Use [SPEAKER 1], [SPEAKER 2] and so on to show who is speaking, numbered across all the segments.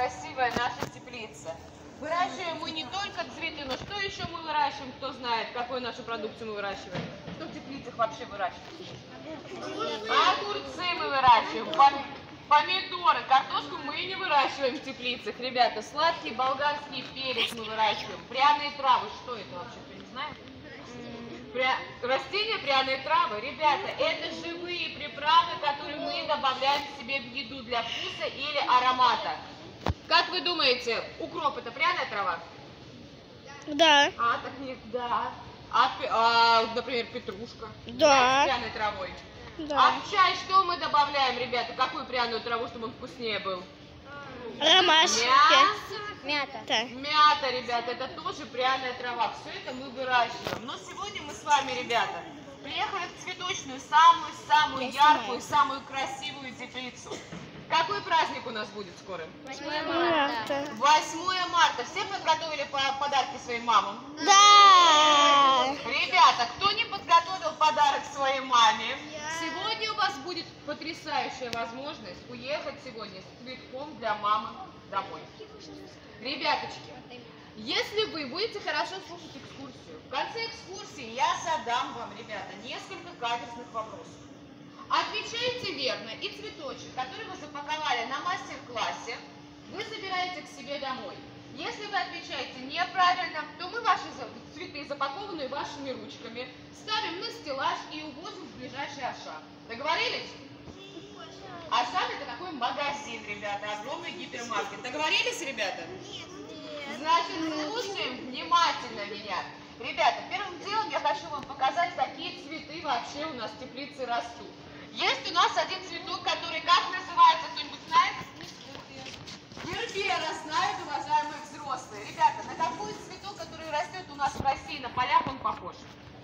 [SPEAKER 1] красивая наша теплица. Выращиваем мы не только цветы, но что еще мы выращиваем, кто знает, какую нашу продукцию мы выращиваем? Что в теплицах вообще выращиваем? Огурцы мы выращиваем, помидоры, картошку мы не выращиваем в теплицах, ребята. Сладкий болгарский перец мы выращиваем, пряные травы. Что это вообще, кто не знает? Растения, пряные травы, ребята, это живые приправы, которые мы добавляем себе в еду для вкуса или аромата. Как вы думаете, укроп это пряная трава?
[SPEAKER 2] Да.
[SPEAKER 1] Так нет, да. Например, петрушка.
[SPEAKER 2] Да.
[SPEAKER 1] С пряной травой.
[SPEAKER 2] Да.
[SPEAKER 1] А в чай что мы добавляем, ребята? Какую пряную траву, чтобы он вкуснее был?
[SPEAKER 2] Ромашки.
[SPEAKER 3] Мята.
[SPEAKER 2] Да.
[SPEAKER 1] Мята, ребята, это тоже пряная трава. Все это мы выращиваем. Но сегодня мы с вами, ребята, приехали в цветочную, самую яркую, самую красивую теплицу. Какой праздник у нас будет скоро?
[SPEAKER 3] 8 марта.
[SPEAKER 1] 8 марта. Все подготовили подарки своим мамам?
[SPEAKER 2] Да.
[SPEAKER 1] Ребята, кто не подготовил подарок своей маме, сегодня у вас будет потрясающая возможность уехать сегодня с цветком для мамы домой. Ребяточки, если вы будете хорошо слушать экскурсию, в конце экскурсии я задам вам, ребята, несколько каверзных вопросов. Отвечаете верно, и цветочек, который вы запаковали на мастер-классе, вы забираете к себе домой. Если вы отвечаете неправильно, то мы ваши цветы, запакованные вашими ручками, ставим на стеллаж и увозим в ближайший Ашан. Договорились? Ашан это такой магазин, ребята, огромный гипермаркет. Договорились, ребята? Значит, слушаем внимательно меня. Ребята, первым делом я хочу вам показать, какие цветы вообще у нас в теплице растут. Есть у нас один цветок, который как называется, кто-нибудь знает? Гербера, знают, уважаемые взрослые. Ребята, на какой цветок, который растет у нас в России на полях, он похож?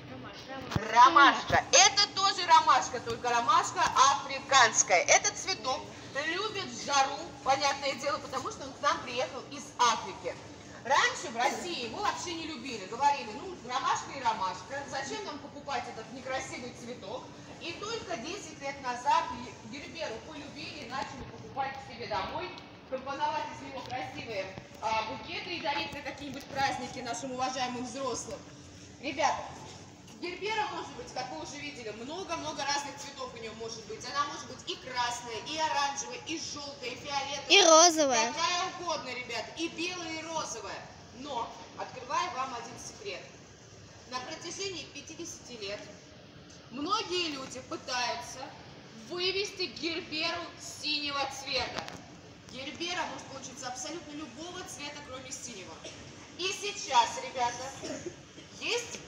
[SPEAKER 1] Ромашка. Это тоже ромашка, только ромашка африканская. Этот цветок любит жару, понятное дело, потому что он к нам приехал из Африки. Раньше в России его вообще не любили. Говорили, ну, ромашка и ромашка. Зачем нам покупать этот некрасивый цветок? И только 10 лет назад герберу полюбили, начали покупать к себе домой, компоновать из него красивые букеты и дарить на какие-нибудь праздники нашим уважаемым взрослым. Ребята, гербера может быть, как вы уже видели, много-много разных цветов у нее может быть. Она может быть и красная, и оранжевая, и желтая, и фиолетовая.
[SPEAKER 2] И розовая.
[SPEAKER 1] Какая угодно, ребята. И белая, и розовая. Но, открываю вам один секрет. На протяжении 50 лет многие люди пытаются вывести герберу синего цвета. Гербера может получиться абсолютно любого цвета, кроме синего. И сейчас, ребята, есть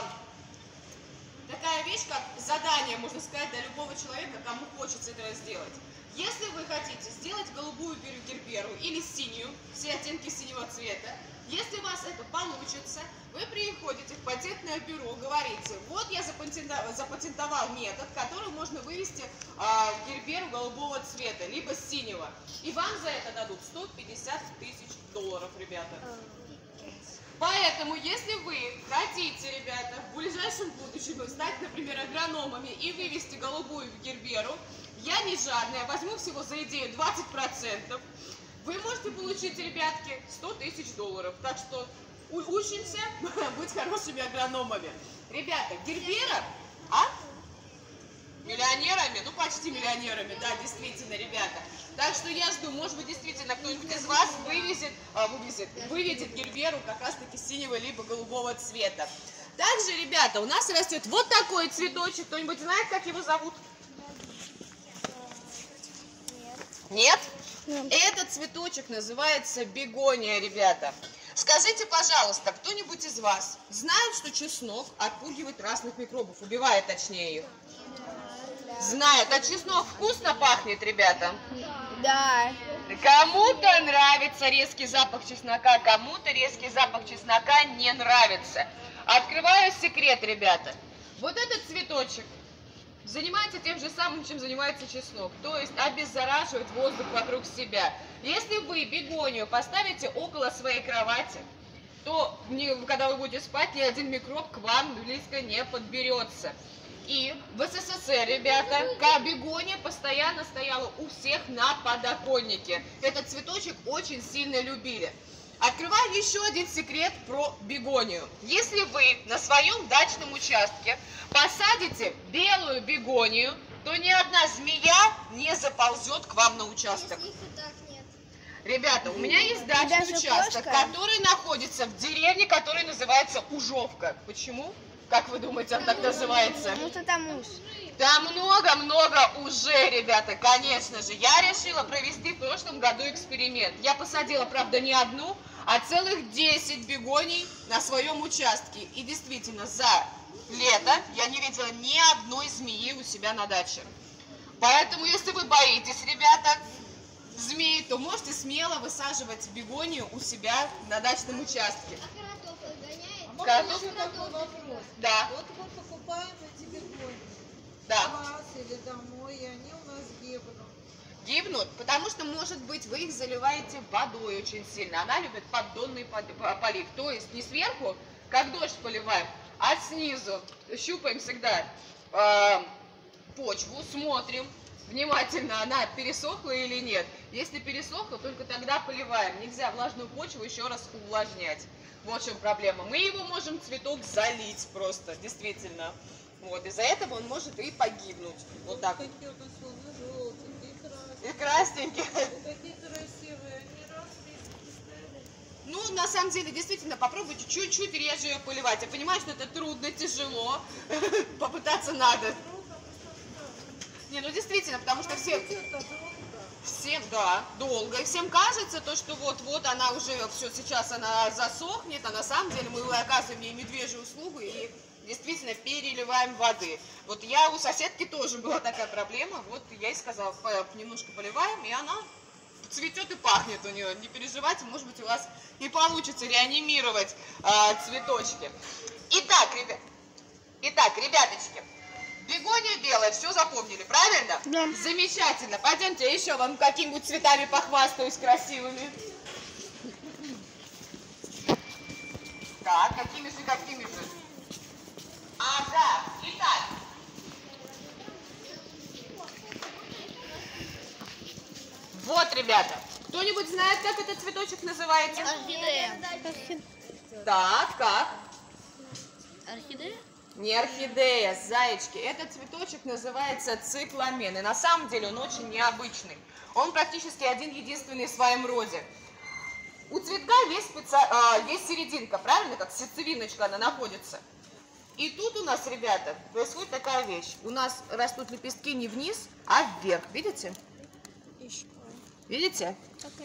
[SPEAKER 1] такая вещь, как задание, можно сказать, для любого человека, кому хочется это сделать. Если вы хотите сделать голубую герберу или синюю, все оттенки синего цвета, если у вас это получится, вы приходите в патентное бюро, говорите, вот я запатентовал метод, которым можно вывести герберу голубого цвета, либо синего. И вам за это дадут 150 тысяч долларов, ребята. Поэтому, если вы хотите, ребята, в ближайшем будущем стать, например, агрономами и вывести голубую герберу, я не жадная, возьму всего за идею 20%, вы можете получить, ребятки, 100 тысяч долларов. Так что учимся быть хорошими агрономами. Ребята, гербера, миллионерами? Ну, почти миллионерами, да, действительно, ребята. Так что я жду, может быть, действительно, кто-нибудь из вас выведет герберу как раз-таки синего либо голубого цвета. Также, ребята, у нас растет вот такой цветочек. Кто-нибудь знает, как его зовут? Нет? Этот цветочек называется бегония, ребята. Скажите, пожалуйста, кто-нибудь из вас знает, что чеснок отпугивает разных микробов, убивает точнее их? Знает. А чеснок вкусно пахнет, ребята?
[SPEAKER 2] Да.
[SPEAKER 1] Кому-то нравится резкий запах чеснока, кому-то резкий запах чеснока не нравится. Открываю секрет, ребята. Вот этот цветочек занимается тем же самым, чем занимается чеснок, то есть обеззараживает воздух вокруг себя. Если вы бегонию поставите около своей кровати, то когда вы будете спать, ни один микроб к вам близко не подберется. И в СССР дворце, ребята, бегония постоянно стояла у всех на подоконнике. Этот цветочек очень сильно любили. Открываю еще один секрет про бегонию. Если вы на своем дачном участке посадите белую бегонию, то ни одна змея не заползет к вам на участок. Ребята, у меня есть дачный участок, который находится в деревне, которая называется Ужовка. Почему? Как вы думаете, он так называется?
[SPEAKER 2] Потому что там уж.
[SPEAKER 1] Там много-много уже, ребята, конечно же. Я решила провести в прошлом году эксперимент. Я посадила, правда, не одну, а целых 10 бегоний на своем участке. И действительно, за лето я не видела ни одной змеи у себя на даче. Поэтому, если вы боитесь, ребята, змеи, то можете смело высаживать бегонию у себя на дачном участке.
[SPEAKER 4] Такой вопрос.
[SPEAKER 1] Да.
[SPEAKER 4] Вот мы покупаем эти бегонии.
[SPEAKER 1] Да.
[SPEAKER 4] У вас или домой, и они у нас гибнут.
[SPEAKER 1] Гибнут, потому что, может быть, вы их заливаете водой очень сильно. Она любит поддонный полив. То есть не сверху, как дождь поливаем, а снизу. Щупаем всегда почву, смотрим внимательно, она пересохла или нет. Если пересохла, только тогда поливаем. Нельзя влажную почву еще раз увлажнять. Вот в чем проблема. Мы его можем цветок залить просто, действительно. Вот, из-за этого он может и погибнуть. Вот так.
[SPEAKER 4] Какие у нас вон, желтенькие,
[SPEAKER 1] И красненькие.
[SPEAKER 4] Какие красивые, они разные.
[SPEAKER 1] Ну, на самом деле, действительно, попробуйте чуть-чуть реже ее поливать. Я понимаю, что это трудно, тяжело. Попытаться надо. Не, ну действительно, потому что всем, да, долго. И всем кажется, то, что вот-вот она уже, все, сейчас она засохнет, а на самом деле мы оказываем ей медвежью услугу и действительно переливаем воды. Вот у соседки тоже была такая проблема, вот я ей сказала, немножко поливаем, и она цветет и пахнет у нее. Не переживайте, может быть, у вас и получится реанимировать цветочки. Итак, ребяточки. Бегония белая, все запомнили, правильно?
[SPEAKER 2] Да.
[SPEAKER 1] Замечательно. Пойдемте, еще вам какими-нибудь цветами похвастаюсь красивыми. Так, какими же? Ага, итак. Вот, ребята. Кто-нибудь знает, как этот цветочек называется?
[SPEAKER 2] Орхидея.
[SPEAKER 1] Так, как?
[SPEAKER 2] Орхидея?
[SPEAKER 1] Не орхидея, зайчки. Этот цветочек называется цикламен. И на самом деле он очень необычный. Он практически один-единственный в своем роде. У цветка есть серединка, правильно? Как сердцевиночка она находится. И тут у нас, ребята, происходит такая вещь. У нас растут лепестки не вниз, а вверх. Видите? Видите?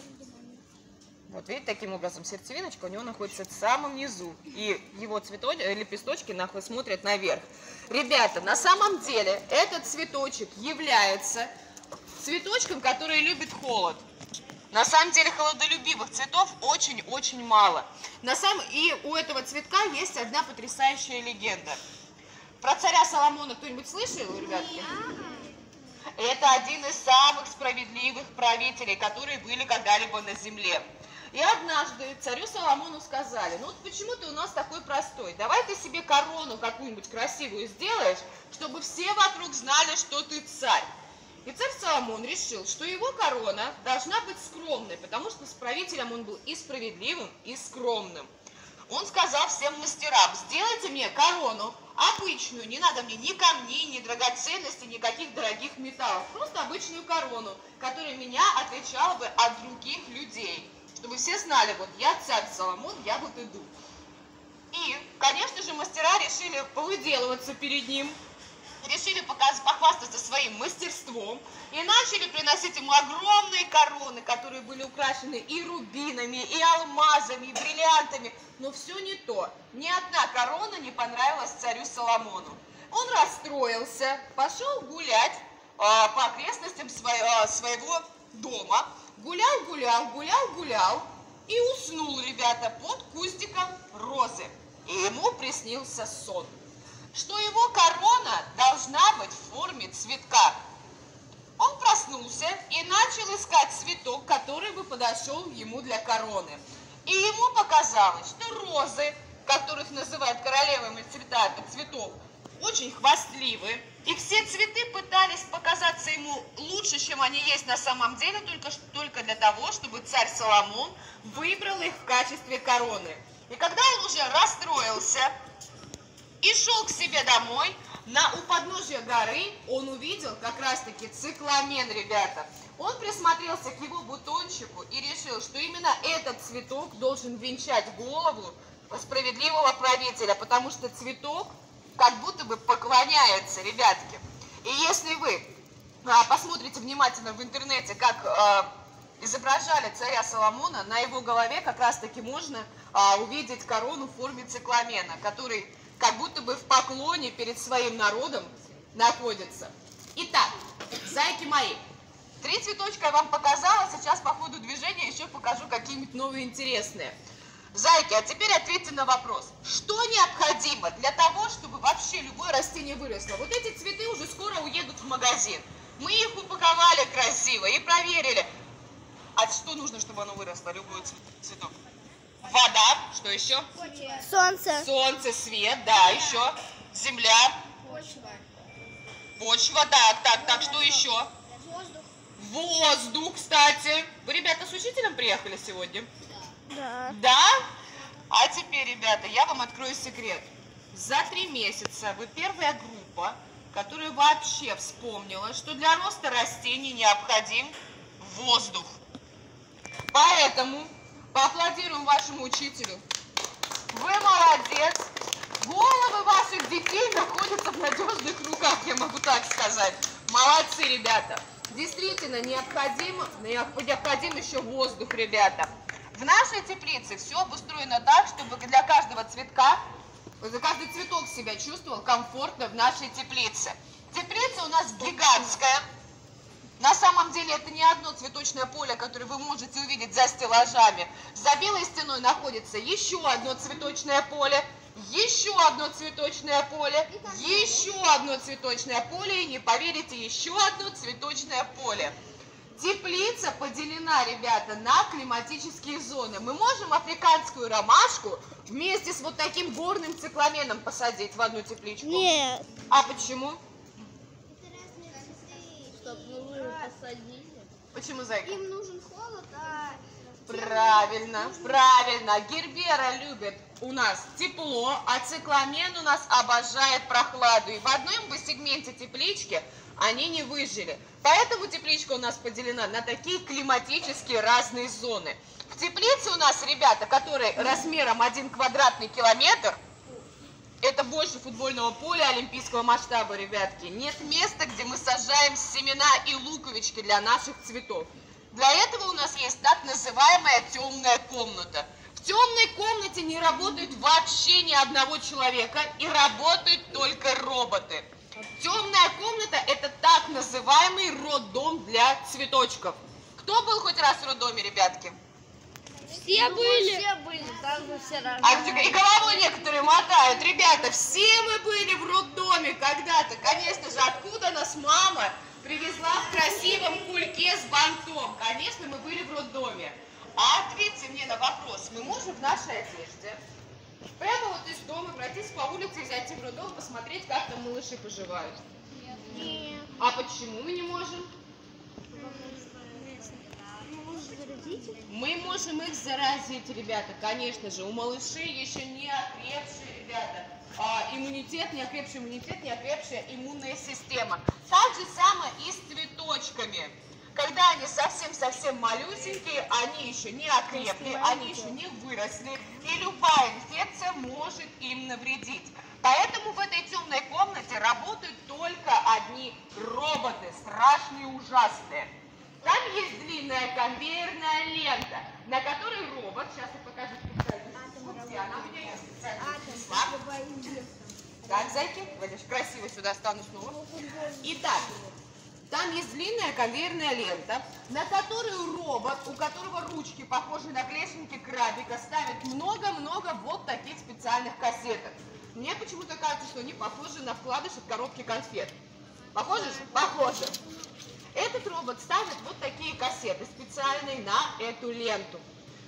[SPEAKER 1] Вот видите, таким образом сердцевиночка у него находится в самом низу. И его лепесточки смотрят наверх. Ребята, на самом деле этот цветочек является цветочком, который любит холод. На самом деле холодолюбивых цветов очень-очень мало. И у этого цветка есть одна потрясающая легенда. Про царя Соломона кто-нибудь слышал, ребятки? Это один из самых справедливых правителей, которые были когда-либо на земле. И однажды царю Соломону сказали, ну вот почему ты у нас такой простой, давай ты себе корону какую-нибудь красивую сделаешь, чтобы все вокруг знали, что ты царь. И царь Соломон решил, что его корона должна быть скромной, потому что с правителем он был и справедливым, и скромным. Он сказал всем мастерам, сделайте мне корону обычную, не надо мне ни камней, ни драгоценностей, никаких дорогих металлов, просто обычную корону, которая меня отличала бы от других людей. Чтобы все знали, вот я царь Соломон, я вот иду. И, конечно же, мастера решили повыделываться перед ним, решили похвастаться своим мастерством и начали приносить ему огромные короны, которые были украшены и рубинами, и алмазами, и бриллиантами. Но все не то. Ни одна корона не понравилась царю Соломону. Он расстроился, пошел гулять по окрестностям своего дома. Гулял и уснул, ребята, под кустиком розы. И ему приснился сон, что его корона должна быть в форме цветка. Он проснулся и начал искать цветок, который бы подошел ему для короны. И ему показалось, что розы, которых называют королевами цветов, очень хвастливы, и все цветы пытались показаться ему лучше, чем они есть на самом деле, только для того, чтобы царь Соломон выбрал их в качестве короны. И когда он уже расстроился и шел к себе домой, у подножия горы он увидел как раз-таки цикламен, ребята. Он присмотрелся к его бутончику и решил, что именно этот цветок должен венчать голову справедливого правителя, потому что цветок как будто бы поклоняется, ребятки. И если вы посмотрите внимательно в интернете, как изображали царя Соломона, на его голове как раз-таки можно увидеть корону в форме цикламена, который как будто бы в поклоне перед своим народом находится. Итак, зайки мои, 3 цветочка я вам показала, сейчас по ходу движения еще покажу какие-нибудь новые интересные. Зайки, а теперь ответьте на вопрос. Что необходимо для того, чтобы вообще любое растение выросло? Вот эти цветы уже скоро уедут в магазин. Мы их упаковали красиво и проверили. А что нужно, чтобы оно выросло, любой цветок? Вода, что еще?
[SPEAKER 3] Солнце.
[SPEAKER 1] Солнце, свет, да, еще. Земля. Почва, так, что еще? Воздух, кстати. Вы, ребята, с учителем приехали сегодня?
[SPEAKER 3] Да.
[SPEAKER 1] Да? А теперь, ребята, я вам открою секрет. За 3 месяца вы первая группа, которая вообще вспомнила, что для роста растений необходим воздух. Поэтому поаплодируем вашему учителю. Вы молодец. Головы ваших детей находятся в надежных руках, я могу так сказать. Молодцы, ребята. Действительно, необходим еще воздух, ребята. В нашей теплице все обустроено так, чтобы для каждого цветка, каждый цветок себя чувствовал комфортно в нашей теплице. Теплица у нас гигантская. На самом деле это не одно цветочное поле, которое вы можете увидеть за стеллажами. За белой стеной находится еще одно цветочное поле, еще одно цветочное поле, еще одно цветочное поле и, не поверите, еще одно цветочное поле. Теплица поделена, ребята, на климатические зоны. Мы можем африканскую ромашку вместе с вот таким горным цикламеном посадить в одну тепличку?
[SPEAKER 3] Нет.
[SPEAKER 1] А почему? Почему, зайка?
[SPEAKER 3] Им нужен холод, а...
[SPEAKER 1] Правильно, правильно. Гербера любит у нас тепло, а цикламен у нас обожает прохладу. И в одном бы сегменте теплички они не выжили. Поэтому тепличка у нас поделена на такие климатические разные зоны. В теплице у нас, ребята, которые размером 1 квадратный километр, это больше футбольного поля олимпийского масштаба, ребятки. Нет места, где мы сажаем семена и луковички для наших цветов. Для этого у нас есть так называемая темная комната. В темной комнате не работает вообще ни одного человека и работают только роботы. Темная комната – это так называемый роддом для цветочков. Кто был хоть раз в роддоме, ребятки?
[SPEAKER 3] Все были, там же все
[SPEAKER 1] И головой некоторые мотают. Ребята, все мы были в роддоме когда-то. Конечно же, откуда нас мама привезла в красивом кульке с бантом? Конечно, мы были в роддоме. А ответьте мне на вопрос. Мы можем в нашей одежде прямо вот из дома пройтись по улице и зайти в роддом, посмотреть, как там малыши поживают?
[SPEAKER 3] Нет.
[SPEAKER 1] А почему мы не можем? Мы можем их заразить, ребята, конечно же. У малышей еще не окрепшие, ребята, иммунитет, не окрепшая иммунная система. Так же самое и с цветочками. Когда они совсем-совсем малюсенькие, они еще не окрепли, они еще не выросли, и любая инфекция может им навредить. Поэтому в этой темной комнате работают только одни роботы, страшные и ужасные. Там есть длинная конвейерная лента, на которой робот, сейчас я покажу специально, она у меня есть специально. Так, зайки, давайте красиво сюда стану снова. Итак, там есть длинная конвейерная лента, на которую робот, у которого ручки похожи на клешенки крабика, ставит много-много вот таких специальных кассеток. Мне почему-то кажется, что они похожи на вкладыш от коробки конфет. Похожи? Похожи. Этот робот ставит вот такие кассеты специальные на эту ленту.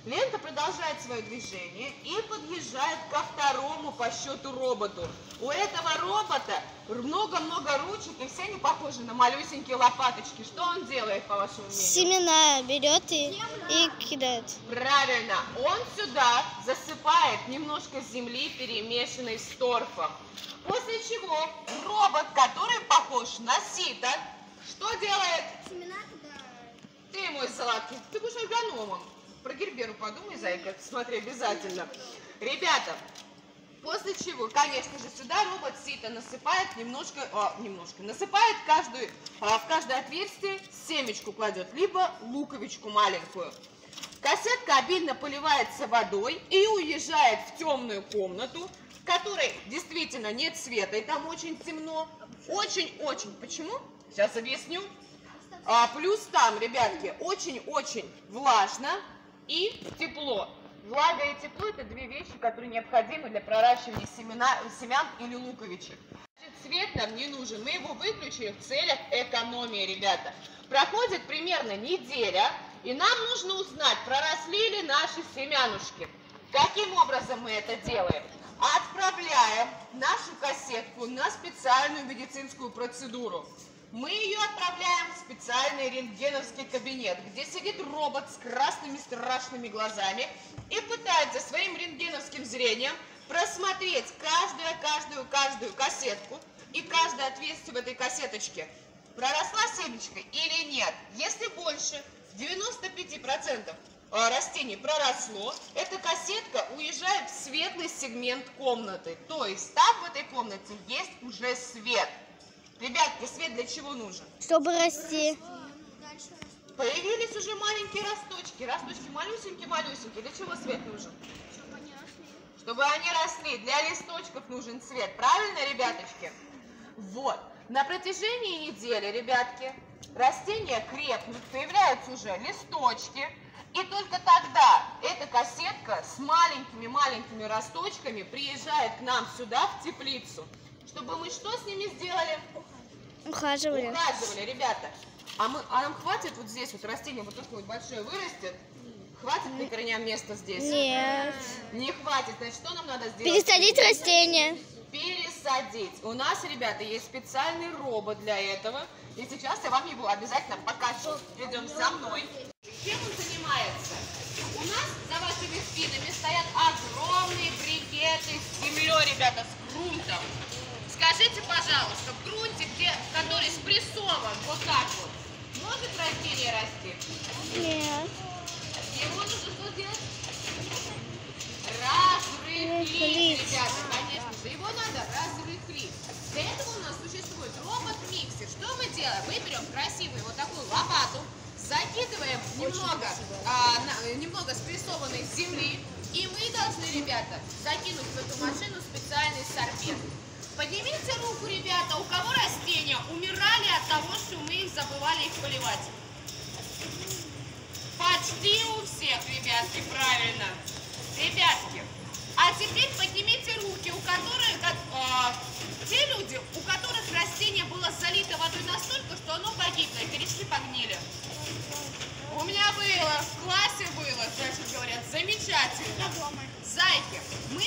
[SPEAKER 1] Лента продолжает свое движение и подъезжает ко второму по счету роботу. У этого робота много-много ручек, и все они похожи на малюсенькие лопаточки. Что он делает, по вашему мнению?
[SPEAKER 2] Семена берет и кидает.
[SPEAKER 1] Правильно, он сюда засыпает немножко земли, перемешанной с торфом. После чего робот, который похож на сито, что делает?
[SPEAKER 2] Семена туда.
[SPEAKER 1] Ты, мой сладкий, ты будешь агрономом. Про Герберу подумай, зайка, смотри обязательно. Ребята, после чего, конечно же, сюда робот сито насыпает насыпает в каждое отверстие семечку кладет, либо луковичку маленькую. Кассетка обильно поливается водой и уезжает в темную комнату, в которой действительно нет света, и там очень темно. Очень-очень. Почему? Сейчас объясню. Плюс там, ребятки, очень-очень влажно и тепло. Влага и тепло – это две вещи, которые необходимы для проращивания семян или луковичек. Свет нам не нужен, мы его выключили в целях экономии, ребята. Проходит примерно неделя, и нам нужно узнать, проросли ли наши семянушки. Каким образом мы это делаем? Отправляем нашу кассетку на специальную медицинскую процедуру. Мы ее отправляем в специальный рентгеновский кабинет, где сидит робот с красными страшными глазами и пытается своим рентгеновским зрением просмотреть каждую кассетку и каждое отверстие в этой кассеточке. Проросла семечко или нет? Если больше 95% растений проросло, эта кассетка уезжает в светлый сегмент комнаты. То есть там в этой комнате есть уже свет. Ребятки, свет для чего нужен?
[SPEAKER 2] Чтобы расти.
[SPEAKER 1] Появились уже маленькие росточки. Росточки малюсенькие-малюсенькие. Для чего свет нужен? Чтобы они росли. Для листочков нужен свет. Правильно, ребяточки? Вот. На протяжении недели, ребятки, растения крепнут, появляются уже листочки. И только тогда эта кассетка с маленькими-маленькими росточками приезжает к нам сюда, в теплицу. Чтобы мы что с ними сделали?
[SPEAKER 2] Ухаживали.
[SPEAKER 1] Ухаживали, ребята. А нам хватит вот здесь вот растение вот такое вот большое вырастет? Хватит на корням места здесь?
[SPEAKER 2] Нет.
[SPEAKER 1] Не хватит. Значит, что нам надо сделать?
[SPEAKER 2] Пересадить растения.
[SPEAKER 1] Пересадить. У нас, ребята, есть специальный робот для этого. И сейчас я вам его обязательно покажу. Идем за мной. Чем он занимается? У нас за вашими спинами стоят огромные брикеты с землей, ребята, с грунтом. Скажите, пожалуйста, в грунте, который спрессован вот так вот, может растение расти?
[SPEAKER 2] Нет.
[SPEAKER 1] Его нужно что делать? Разрыхлить, ребята, конечно же. Его надо разрыхлить. Для этого у нас существует робот-миксер. Что мы делаем? Мы берем красивую вот такую лопату, закидываем немного спрессованной земли, и мы должны, ребята, закинуть в эту машину специальный сорбент. Поднимите руку, ребята, у кого растения умирали от того, что мы их забывали их поливать? Почти у всех, ребятки, правильно. Ребятки, а теперь поднимите руки, те люди, у которых растение было залито водой настолько, что оно погибло, и корешки погнили. У меня было, в классе было, значит, говорят, замечательно. Зайки, мы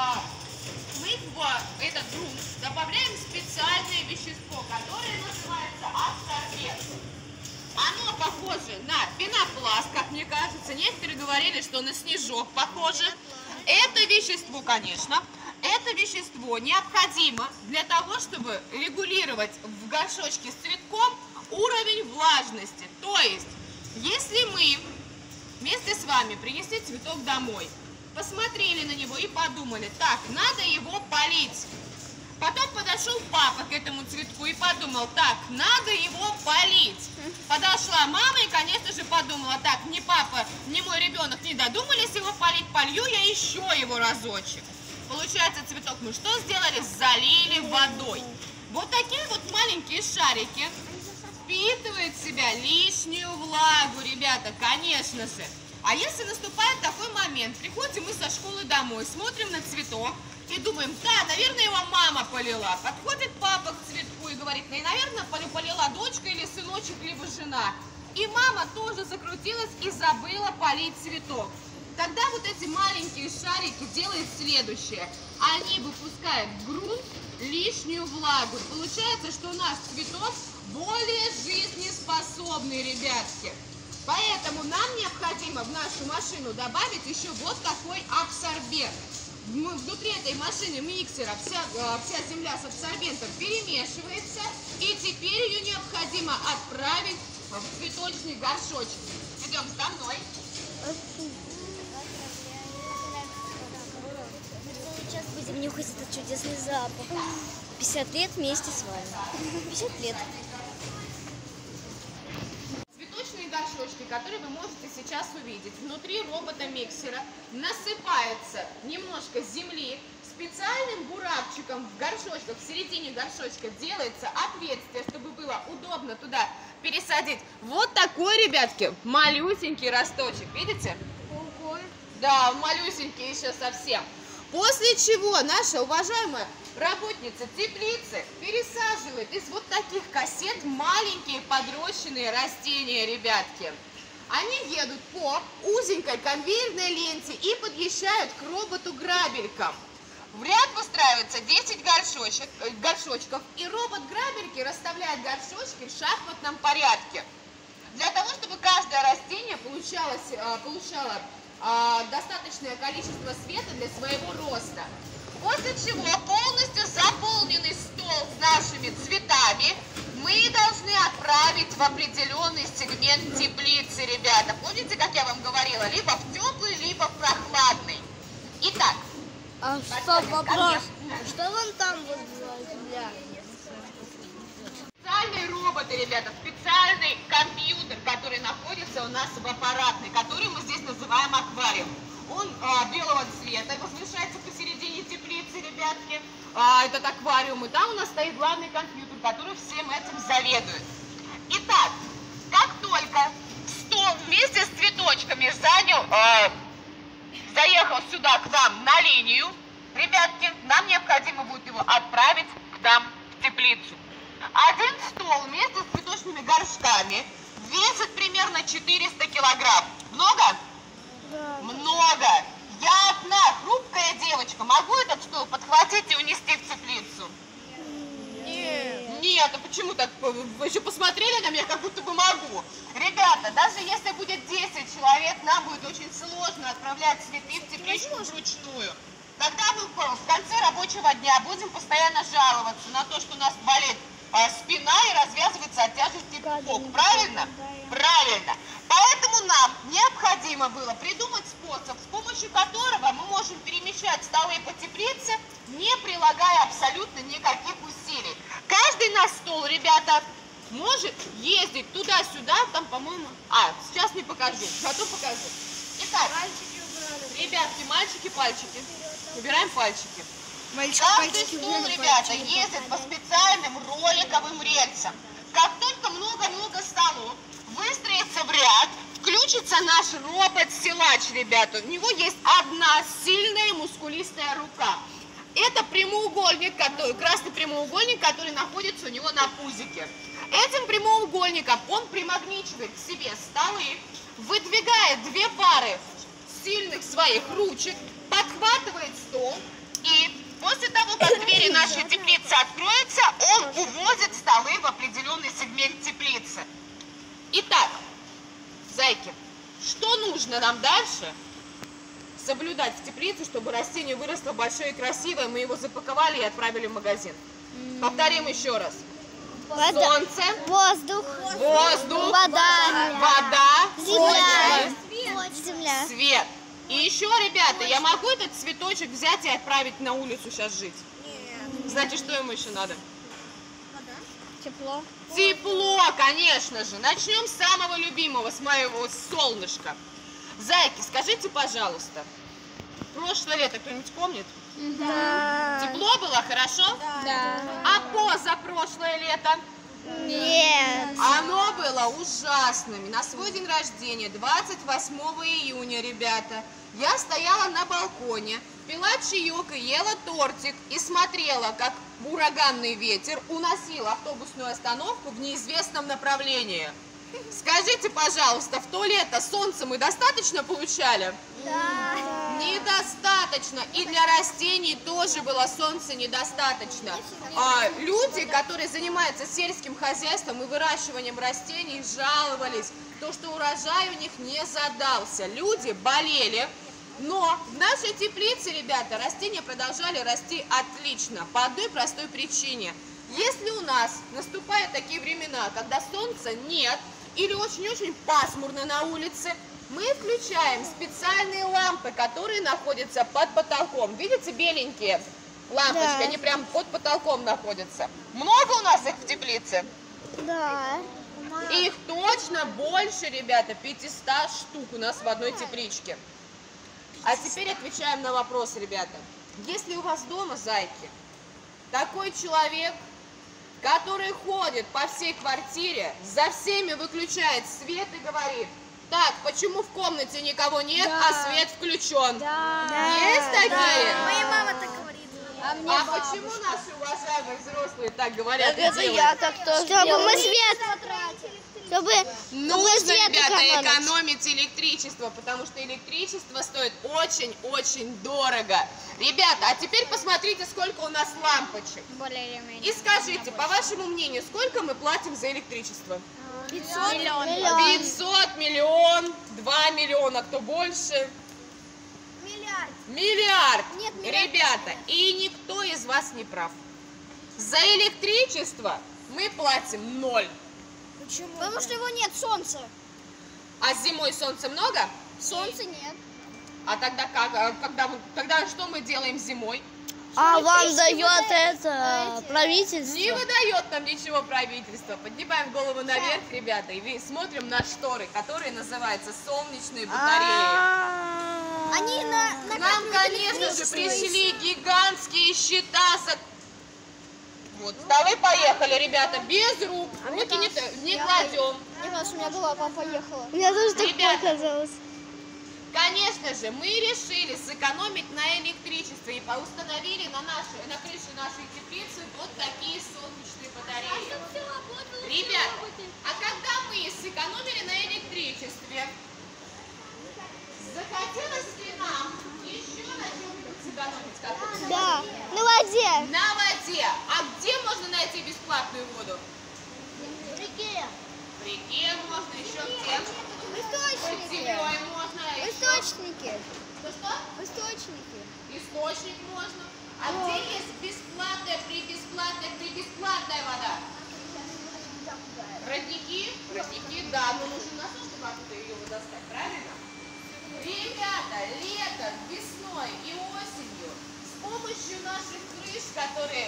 [SPEAKER 1] в этот грунт добавляем специальное вещество, которое называется аскорбент. Оно похоже на пенопласт, как мне кажется. Некоторые говорили, что на снежок похоже. Это вещество, конечно, необходимо для того, чтобы регулировать в горшочке с цветком уровень влажности. То есть, если мы вместе с вами принесли цветок домой, посмотрели на него и подумали, так, надо его полить. Потом подошел папа к этому цветку и подумал, так, надо его полить. Подошла мама и, конечно же, подумала, так, ни папа, ни мой ребенок не додумались его полить, полью я еще его разочек. Получается, цветок мы что сделали? Залили водой. Вот такие вот маленькие шарики впитывают в себя лишнюю влагу, ребята, конечно же. А если наступает такой момент, приходим мы со школы домой, смотрим на цветок и думаем, да, наверное, его мама полила. Подходит папа к цветку и говорит, ну и, наверное, полила дочка или сыночек, либо жена. И мама тоже закрутилась и забыла полить цветок. тогда вот эти маленькие шарики делают следующее. Они выпускают в грунт лишнюю влагу. Получается, что наш цветок более жизнеспособный, ребятки. Поэтому нам необходимо в нашу машину добавить еще вот такой абсорбент. Внутри этой машины миксера вся земля с абсорбентом перемешивается, и теперь ее необходимо отправить в цветочный горшочек. Идем за мной.
[SPEAKER 2] Сейчас будем нюхать этот чудесный запах. 50 лет вместе с вами. 50 лет.
[SPEAKER 1] Цветочные горшочки, которые вы можете сейчас увидеть, внутри робота-миксера насыпается немножко земли. Специальным буравчиком в горшочках, в середине горшочка делается отверстие, чтобы было удобно туда пересадить. Вот такой, ребятки, малюсенький росточек. Видите? Да, он малюсенький еще совсем. После чего наша уважаемая работница теплицы пересаживает из вот таких кассет маленькие подрощенные растения, ребятки. Они едут по узенькой конвейерной ленте и подъезжают к роботу-грабелькам. В ряд выстраивается 10 горшочков, и робот-грабельки расставляет горшочки в шахматном порядке. Для того, чтобы каждое растение получало достаточное количество света для своего роста. После чего полностью заполненный стол с нашими цветами мы должны отправить в определенный сегмент теплицы, ребята. Помните, как я вам говорила, либо в теплый, либо в прохладный. Итак,
[SPEAKER 2] Стоп, вопрос. Что вон там вот земля?
[SPEAKER 1] специальные роботы, ребята, специальный компьютер, который находится у нас в аппаратной, который мы здесь называем аквариум. Он белого цвета, возвышается посередине теплицы, ребятки. Этот аквариум, и там у нас стоит главный компьютер, который всем этим заведует. Итак, как только стол вместе с цветочками заехал сюда к вам на линию, ребятки, нам необходимо будет его отправить к нам в теплицу. Один стол вместе с цветочными горшками весит примерно 400 килограмм. Много?
[SPEAKER 2] Да.
[SPEAKER 1] Много. Я одна хрупкая девочка. Могу этот стол подхватить и унести в теплицу? Нет, а почему так? Вы еще посмотрели на меня, как будто бы могу. Ребята, даже если будет 10 человек, нам будет очень сложно отправлять цветы в тепличку вручную. Тогда мы в конце рабочего дня будем постоянно жаловаться на то, что у нас болит спина и развязывается от тяжести пупок. Правильно? Правильно. Поэтому нам необходимо было придумать способ, с помощью которого мы можем перемещать столы по теплице, не прилагая абсолютно никаких усилий. Каждый наш стол, ребята, может ездить туда-сюда, там, по-моему... сейчас не покажу, потом покажу. Итак, ребятки, мальчики, пальчики. Убираем пальчики. Каждый стол, ребята, ездит по специальным роликовым рельсам. Как только много-много столов выстроится в ряд, включится наш робот-силач, ребята. У него есть одна сильная мускулистая рука. Это прямоугольник, красный прямоугольник, который находится у него на пузике. Этим прямоугольником он примагничивает к себе столы, выдвигает две пары сильных своих ручек, подхватывает стол, и после того, как двери нашей теплицы откроются, он увозит столы в определенный сегмент теплицы. Итак, зайки, что нужно нам дальше соблюдать в теплице, чтобы растение выросло большое и красивое, мы его запаковали и отправили в магазин? Повторим еще раз. Солнце,
[SPEAKER 2] Воздух,
[SPEAKER 1] вода,
[SPEAKER 2] земля.
[SPEAKER 1] свет. И еще, ребята, я могу этот цветочек взять и отправить на улицу сейчас жить? Нет. Знаете, что ему еще надо?
[SPEAKER 2] Тепло.
[SPEAKER 1] Тепло, конечно же. Начнем с самого любимого, с моего солнышка. Зайки, скажите, пожалуйста, прошлое лето кто-нибудь помнит?
[SPEAKER 2] Да.
[SPEAKER 1] Тепло было, хорошо?
[SPEAKER 2] Да.
[SPEAKER 1] А позапрошлое лето?
[SPEAKER 2] Нет.
[SPEAKER 1] Оно было ужасным. На свой день рождения, 28 июня, ребята, я стояла на балконе, пила чаек и ела тортик и смотрела, как ураганный ветер уносил автобусную остановку в неизвестном направлении. Скажите, пожалуйста, в то лето солнца мы достаточно получали?
[SPEAKER 2] Да.
[SPEAKER 1] Недостаточно. И для растений тоже было солнца недостаточно. Люди, которые занимаются сельским хозяйством и выращиванием растений, жаловались, что урожай у них не задался. Люди болели. Но в нашей теплице, ребята, растения продолжали расти отлично. По одной простой причине. Если у нас наступают такие времена, когда солнца нет, или очень-очень пасмурно на улице, мы включаем специальные лампы, которые находятся под потолком. Видите, беленькие лампочки,
[SPEAKER 2] Да.
[SPEAKER 1] они прям под потолком находятся. Много у нас их в теплице?
[SPEAKER 2] Да.
[SPEAKER 1] Их точно больше, ребята, 500 штук у нас в одной тепличке. А теперь отвечаем на вопрос, ребята. Если у вас дома, зайки, такой человек, который ходит по всей квартире, за всеми выключает свет и говорит: так, почему в комнате никого нет, а свет включен? Есть такие?
[SPEAKER 2] Моя мама так говорит.
[SPEAKER 1] А почему наши уважаемые взрослые так говорят и
[SPEAKER 3] Это
[SPEAKER 1] делают?
[SPEAKER 3] я так тоже
[SPEAKER 2] Чтобы мы
[SPEAKER 3] делаю.
[SPEAKER 2] свет... Чтобы
[SPEAKER 1] Нужно,
[SPEAKER 2] свет
[SPEAKER 1] ребята,
[SPEAKER 2] экономить.
[SPEAKER 1] экономить электричество, потому что электричество стоит очень-очень дорого. Ребята, а теперь посмотрите, сколько у нас лампочек.
[SPEAKER 2] более или менее.
[SPEAKER 1] И скажите, по вашему мнению, сколько мы платим за электричество?
[SPEAKER 2] 500
[SPEAKER 1] 500, миллион, 2 миллиона, кто больше?
[SPEAKER 2] Миллиард.
[SPEAKER 1] Миллиард.
[SPEAKER 2] Нет, миллиард.
[SPEAKER 1] Ребята, и никто из вас не прав. За электричество мы платим 0.
[SPEAKER 2] Почему? Потому что его нет, солнца.
[SPEAKER 1] А зимой солнца много?
[SPEAKER 2] Солнца нет.
[SPEAKER 1] А тогда как? Тогда что мы делаем зимой?
[SPEAKER 3] А вам дает это правительство?
[SPEAKER 1] Не выдает нам ничего правительство. Поднимаем голову наверх, ребята, и смотрим на шторы, которые называются солнечные батареи.
[SPEAKER 2] Они
[SPEAKER 1] К нам, конечно же, пришли гигантские щита. Вот, столы поехали, ребята, без рук. Руки не кладем.
[SPEAKER 2] Мне кажется, у меня голова поехала.
[SPEAKER 3] У меня тоже
[SPEAKER 1] Ребята,
[SPEAKER 3] такое казалось.
[SPEAKER 1] Конечно же, мы решили сэкономить на электричестве и установили на крыше нашей теплицы вот такие солнечные батареи. Ребята, а когда мы сэкономили на электричестве, захотелось ли нам еще на чем-нибудь сэкономить?
[SPEAKER 2] Да, на воде.
[SPEAKER 1] На воде. А где можно найти бесплатную воду?
[SPEAKER 2] В реке.
[SPEAKER 1] В реке можно, еще где?
[SPEAKER 2] В
[SPEAKER 1] Под
[SPEAKER 2] источнике.
[SPEAKER 1] землей можно.
[SPEAKER 2] В
[SPEAKER 1] еще.
[SPEAKER 2] источнике.
[SPEAKER 1] Что?
[SPEAKER 2] В источнике.
[SPEAKER 1] Источник можно. А где есть бесплатная, бесплатная вода? Родники? Родники, да, но нужен насос, чтобы оттуда ее достать, правильно? Ребята, летом, весной и осенью с помощью наших крыш, которые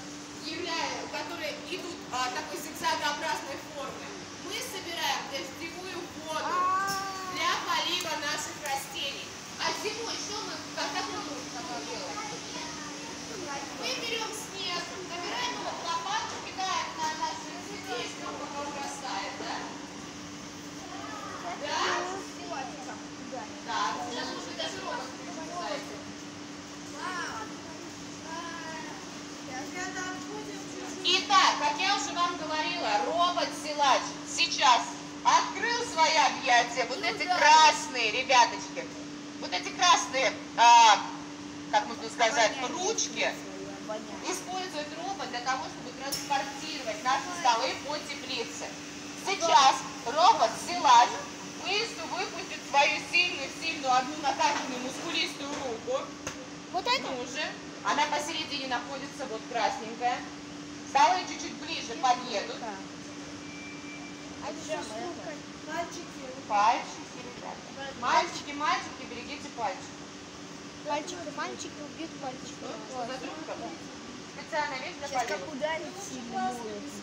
[SPEAKER 1] идут такой зигзагообразной формы, мы собираем дождевую воду для полива наших растений. А зимой что мы, какой мы делаем? Мы берем снег, набираем его в лопатку, кидаем на наши цветы, что пока урастает, да? Да? Да, сейчас уже даже робот присылается. Итак, как я уже вам говорила, робот-силач сейчас открыл свои объятия. Вот эти красные, ребяточки, вот эти красные, как можно сказать, ручки использует робот для того, чтобы транспортировать наши столы по теплице. Сейчас робот-силач выпустит свою сильную, одну накачанную мускулистую руку.
[SPEAKER 2] Вот это?
[SPEAKER 1] Ну уже. Она посередине находится, вот красненькая. Столы чуть-чуть ближе подъедут. Пальчики, ребята. Мальчики, берегите пальчики.
[SPEAKER 2] Мальчики убьют мальчика.
[SPEAKER 1] Что за трубка? Специальная вещь для полива.
[SPEAKER 2] ударит сильно.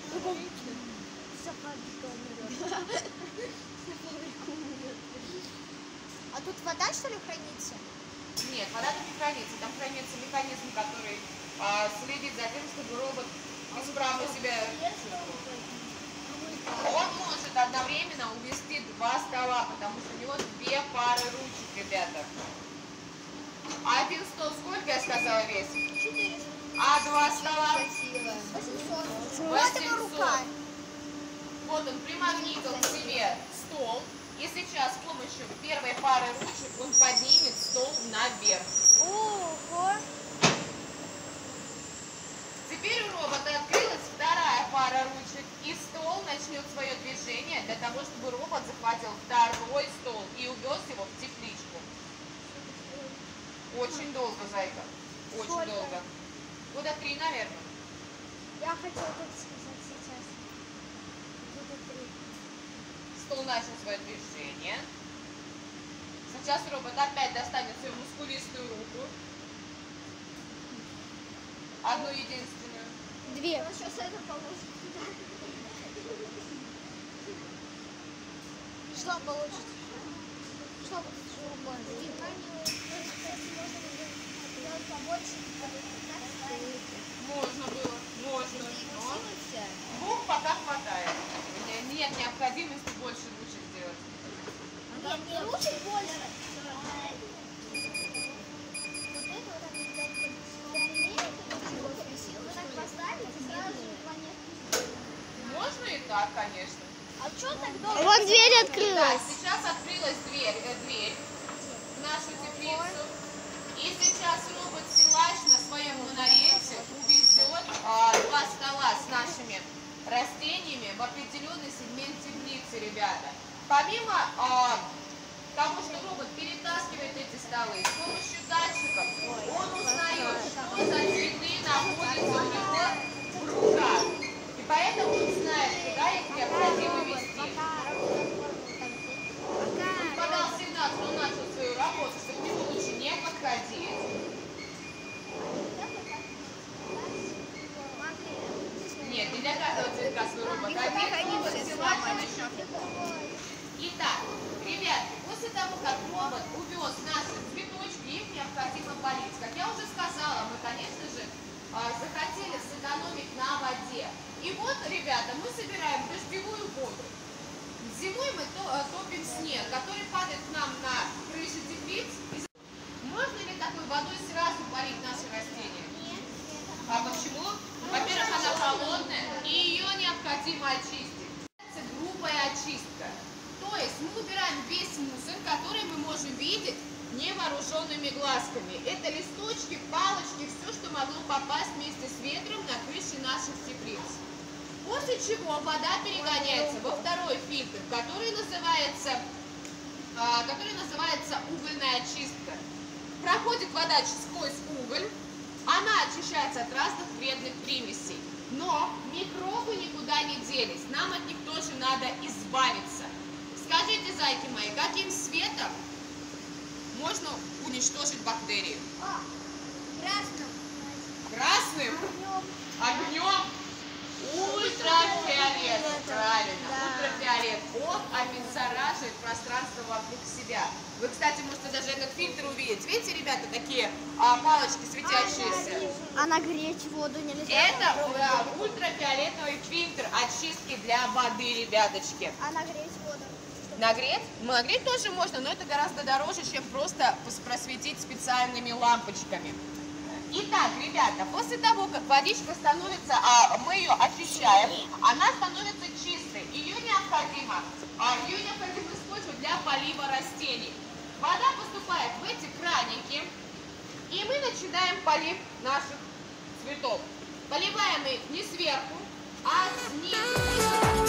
[SPEAKER 2] А тут вода, что ли, хранится?
[SPEAKER 1] Нет, вода тут не хранится. Там хранится механизм, который следит за тем, чтобы робот исправно себя чувствовал. Он может одновременно увести 2 стола, потому что у него 2 пары ручек, ребята. Один стол сколько, я сказала, весит?
[SPEAKER 2] 400.
[SPEAKER 1] А 2 стола?
[SPEAKER 2] 800.
[SPEAKER 1] 800.
[SPEAKER 2] Вот его рука.
[SPEAKER 1] Вот Вот он примагнитил к себе стол. И сейчас с помощью первой пары ручек он поднимет стол наверх.
[SPEAKER 2] Ого!
[SPEAKER 1] Теперь у робота открылась вторая пара ручек, и стол начнет свое движение для того, чтобы робот захватил второй стол и увез его в тепличку. Очень долго, зайка. Очень
[SPEAKER 2] Сколько?
[SPEAKER 1] долго. Года 3, наверное.
[SPEAKER 2] Я хотела так сказать сейчас. Года 3.
[SPEAKER 1] Стол начал свое движение. Сейчас робот опять достанет свою мускулистую руку. Одну единственную.
[SPEAKER 2] 2.
[SPEAKER 3] Сейчас это положит.
[SPEAKER 2] Что получится? Что
[SPEAKER 1] Можно было, можно. Но 2 пока хватает. Нет необходимости больше ручек делать.
[SPEAKER 2] Нет, не ручек больше.
[SPEAKER 1] Можно и так, конечно.
[SPEAKER 2] А что так долго? Вон дверь
[SPEAKER 1] Да,
[SPEAKER 2] открылась.
[SPEAKER 1] сейчас открылась дверь в нашу теплицу. И сейчас робот-силач на своем монорельсе увезет 2 стола с нашими растениями в определенный сегмент теплицы, ребята. Помимо того, что робот перетаскивает эти столы, с помощью датчиков он узнает, что за цветы находятся у него в руках. И поэтому он знает, куда их необходимо везти. Он подал сигнал, что он начал свою работу, чтобы к нему лучше не подходить. Нет, не для каждого цветка свой робот. Итак, ребят, после того, как робот увез наши цветочки, их необходимо полить. Как я уже сказала, мы, конечно же, захотели сэкономить на воде. И вот, ребята, мы собираем дождевую воду. Зимой мы топим снег, который падает к нам на крышу теплиц. Можно ли такой водой сразу полить наши растения?
[SPEAKER 2] Нет.
[SPEAKER 1] А почему? Во-первых, она холодная, и ее необходимо очистить. Это грубая очистка. То есть мы убираем весь мусор, который мы можем видеть невооруженными глазками. Это листочки, палочки, все, что могло попасть вместе с ветром на крыше наших теплиц. После чего вода перегоняется во второй фильтр, который называется угольная очистка. Проходит вода сквозь уголь, она очищается от разных вредных примесей. Но микробы никуда не делись, нам от них тоже надо избавиться. Скажите, зайки мои, каким светом можно уничтожить бактерии?
[SPEAKER 2] Красным.
[SPEAKER 1] Красным? Огнем? Ультрафиолет. Правильно. Ультрафиолет. Он обеззараживает пространство вокруг себя. Вы, кстати, можете даже этот фильтр увидеть. Видите, ребята, такие палочки светящиеся?
[SPEAKER 2] А нагреть воду нельзя?
[SPEAKER 1] Это ультрафиолетовый фильтр очистки для воды, ребяточки.
[SPEAKER 2] А нагреть воду?
[SPEAKER 1] Нагреть? Нагреть тоже можно, но это гораздо дороже, чем просто просветить специальными лампочками. Итак, ребята, после того, как водичка становится, мы ее очищаем, она становится чистой. Ее необходимо использовать для полива растений. Вода поступает в эти краники, и мы начинаем полив наших цветов. Поливаем их не сверху, а снизу.